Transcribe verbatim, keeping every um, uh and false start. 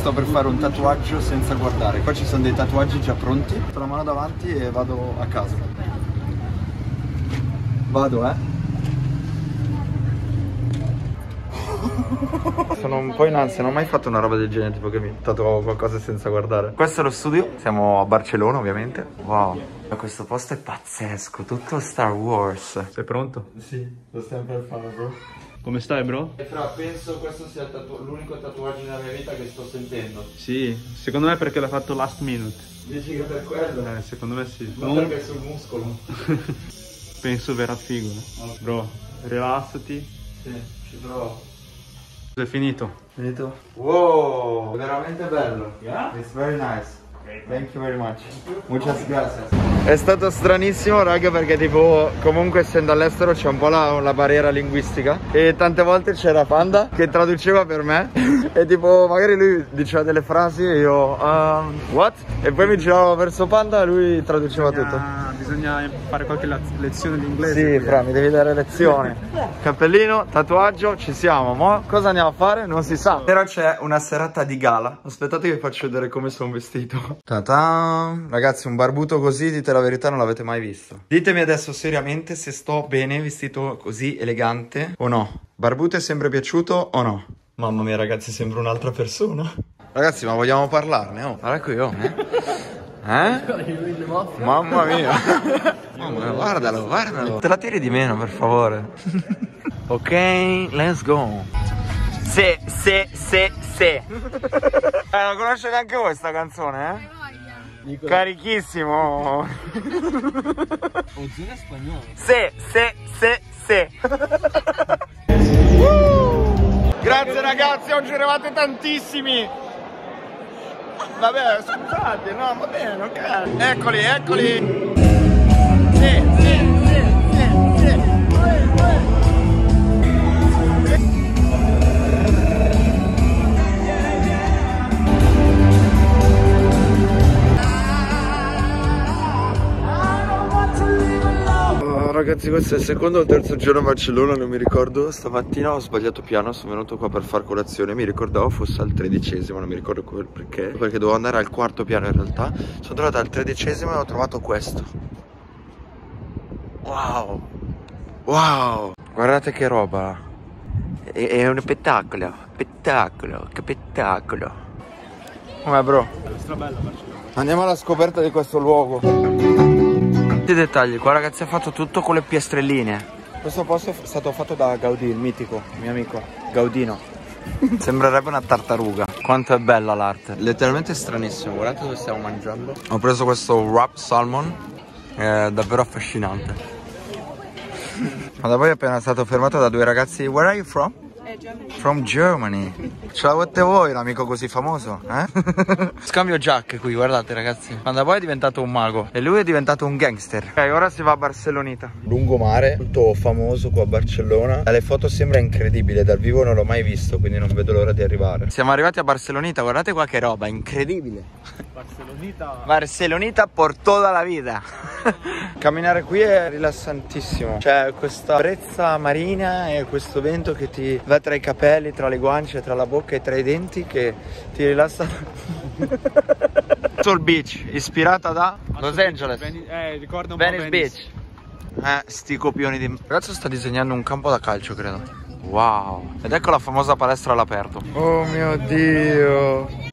sto per fare un tatuaggio senza guardare. Qua ci sono dei tatuaggi già pronti. Metto la mano davanti e vado a caso. Vado, eh. Sono un po' in ansia, non ho mai fatto una roba del genere, tipo che mi tatuavo qualcosa senza guardare. Questo è lo studio, siamo a Barcellona ovviamente. Wow, questo posto è pazzesco, tutto Star Wars. Sei pronto? Sì, lo stiamo per fare, bro. Come stai, bro? E fra, penso questo sia tatu l'unico tatuaggio nella mia vita che sto sentendo. Sì, secondo me perché l'ha fatto last minute. Dici che per quello? Eh, secondo me sì. Non perché è sul muscolo. Penso verrà figo, eh. Bro, rilassati. Sì, ci provo. È finito. Finito? Wow, veramente bello. Yeah? It's very nice. Thank you very much. Muchas gracias. È stato stranissimo, raga, perché tipo comunque essendo all'estero c'è un po' la, la barriera linguistica e tante volte c'era Panda che traduceva per me e tipo magari lui diceva delle frasi e io um, what? E poi mi giravo verso Panda e lui traduceva bisogna, tutto. Bisogna fare qualche lezione di inglese. Sì, fra, mi devi dare lezioni. Cappellino, tatuaggio, ci siamo. Mo cosa andiamo a fare? Non si sa. Però c'è una serata di gala. Aspettate che vi faccio vedere come sono vestito. Ta-ta! Ragazzi, un barbuto così, dite la verità, non l'avete mai visto. Ditemi adesso seriamente se sto bene vestito così elegante o no. Barbuto è sempre piaciuto o no? Mamma mia, ragazzi, sembra un'altra persona. Ragazzi, ma vogliamo parlarne? Oh, guarda qui, oh, eh? Eh? Mamma mia. Mamma mia, guardalo, guardalo. Te la tiri di meno, per favore. Ok, let's go. Se, se, se, se. Eh, non conoscete neanche voi sta canzone, eh? Carichissimo. Ozzina spagnolo. Se, se, se, se. uh! Grazie ragazzi, oggi eravate tantissimi. Vabbè, scusate, no, va bene, ok. Eccoli, eccoli. Sì, sì, sì, sì, sì. Uè, uè. Ragazzi, questo è il secondo o il terzo giorno a Barcellona, non mi ricordo. Stamattina ho sbagliato piano, sono venuto qua per far colazione. Mi ricordavo fosse al tredicesimo, non mi ricordo perché. Perché dovevo andare al quarto piano in realtà. Sono tornato al tredicesimo e ho trovato questo. Wow. Wow. Guardate che roba. È, è un spettacolo. Spettacolo. Che spettacolo. Com'è, bro? Strabella Barcellona. Andiamo alla scoperta di questo luogo. I dettagli, qua ragazzi è fatto tutto con le piastrelline. Questo posto è stato fatto da Gaudì, il mitico, mio amico Gaudino. Sembrerebbe una tartaruga. Quanto è bella l'arte. Letteralmente stranissimo, guardate dove stiamo mangiando. Ho preso questo wrap salmon, è davvero affascinante. Ma da poi è appena stato fermato da due ragazzi. Where are you from? Germany. From Germany. Ce l'avete voi l'amico così famoso, eh? Scambio giacche qui, guardate ragazzi. Quando poi è diventato un mago e lui è diventato un gangster. Ok, ora si va a Barcelonita. Lungomare, molto famoso qua a Barcellona. Dalle foto sembra incredibile, dal vivo non l'ho mai visto, quindi non vedo l'ora di arrivare. Siamo arrivati a Barcelonita, guardate qua che roba, incredibile. Barcelonita. Barcelonita por toda la vita. Camminare qui è rilassantissimo. C'è questa brezza marina e questo vento che ti va tra i capelli, tra le guance, tra la bocca e tra i denti, che ti rilassa. Soul Beach, ispirata da Los Angeles. Eh, ricorda un Venice po' Beach. Eh, sti copioni di... Il ragazzo sta disegnando un campo da calcio, credo. Wow. Ed ecco la famosa palestra all'aperto. Oh mio Dio.